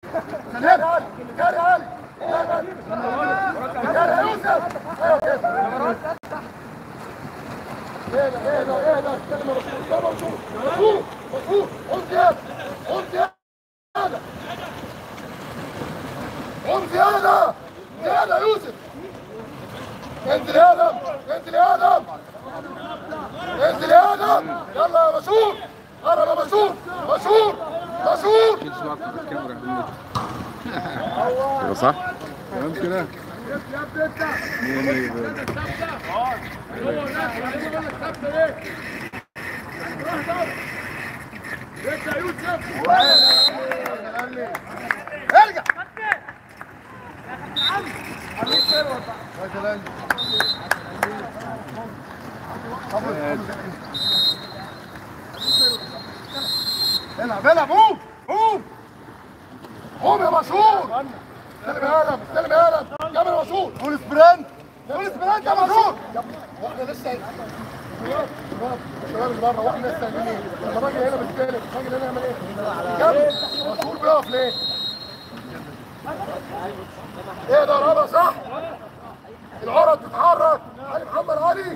سلام جاري علي جاري يا يوسف. ايوه كده ايه ده استلم الرسول مظبوط قوم زياده قوم زياده يا يوسف. انزل يا ادم يلا يا مشهور قرب يا مشهور يبقى صح؟ تمام كده؟ ارجع العب قوم يا مشهور. استلم يا ادم كمل يا مشهور. قول سبرنت يا مشهور. واحنا لسه الشباب اللي بره واحنا لسه جايين. الراجل هنا بيستلم، الراجل هنا يعمل ايه؟ كمل. مشهور بيقف ليه؟ ايه ده رابع صح؟ العرض بتتحرك. علي محمد علي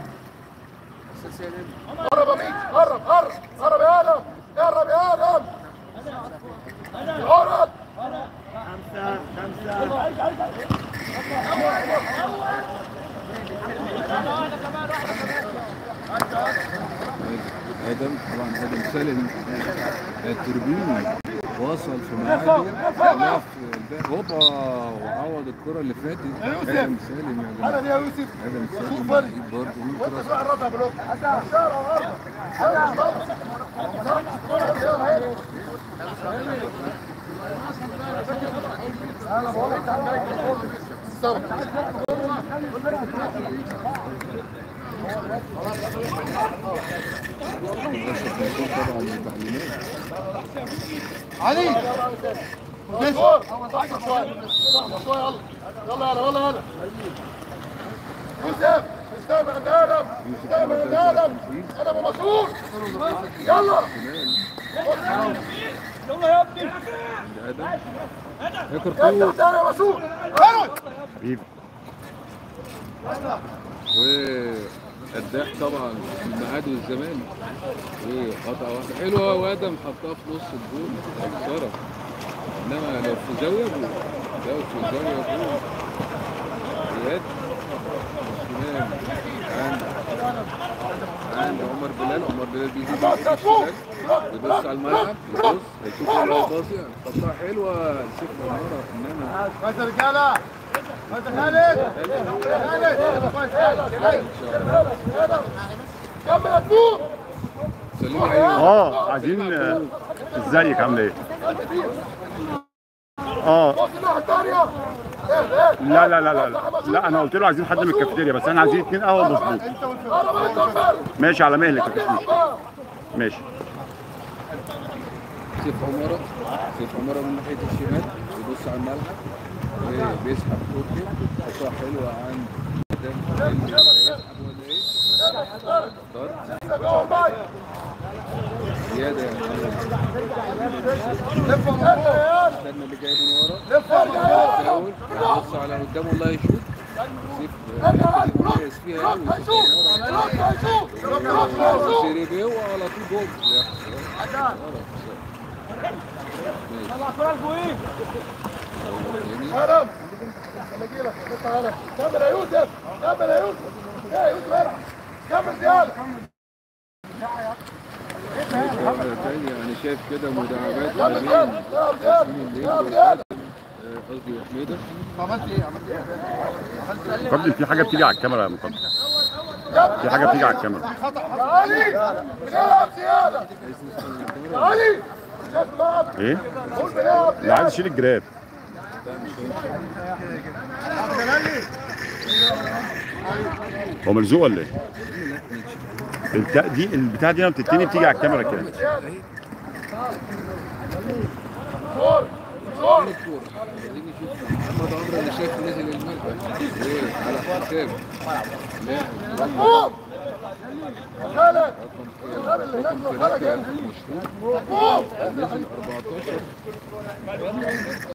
قرب يا ميت قرب يا ادم العرض ادم سالم التوربين وصل في ميعاده لف هوبا وعوض الكره اللي فاتت. ادم سالم يا جماعه. يا يوسف ادم سالم برضه وانت بقى الرابع بلوك انا بقول لك علي يلا يوسف استقبل ادم انا ابو مسعود يلا يا ابني ادم يا كركوت يا مسعود حبيبي. والداح طبعا الميعاد والزمان وقطعه واحده حلوه وادم حطها في نص الجول انصرف. انما لو في زاويه جول جول زياد شمال عند عمر بلال بيجي يبص على الملعب هيشوف الباصي حطها حلوه سيف عماره. انما كويس يا رجاله كمل يا فوق. سلمي عليه. عايزين ازيك عامل ايه؟ لا انا قلت له عايزين حد من الكافيتيريا بس احنا عايزين 2 قهوه مظبوط. ماشي على مهلك ماشي. سيف عماره من ناحيه الشمال يبص على الملعب بيسحب كورته حطها حلوه عند هيسحب ولا ايه؟ زياده يا معلم. استنى اللي جاي من ورا فاول بص على قدامه الله يشوط. سيف مميز فيها قوي سيريبيو على طول جول. طلع كرة لفوقيه. هرب لك كمل يا يوسف كمل زياده. انا شايف كده مداعبات قصدي حميده. عملت ايه؟ مقدم في حاجه بتيجي على الكاميرا يا مقدم. في حاجه بتيجي على الكاميرا. علي بنلعب زياده. علي ايه؟ لا عايز اشيل الجراب. هو ملزوق ولا ايه؟ البتاع دي لما بتتني بتيجي على الكاميرا كده. محمد عمرو اللي شايفه نزل الملعب على حساب خالد رقم 3 مشهور نزل 14